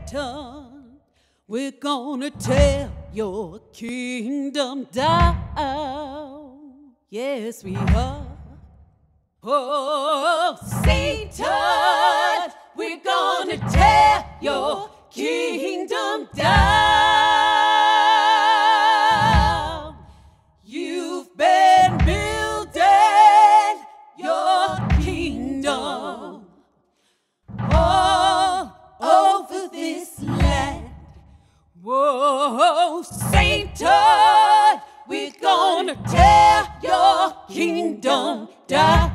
Satan, we're gonna tear your kingdom down. Yes, we are. Oh, Satan, we're gonna tear your kingdom down. You've been building your kingdom all over this land. Whoa, Satan, we're gonna tear your kingdom down.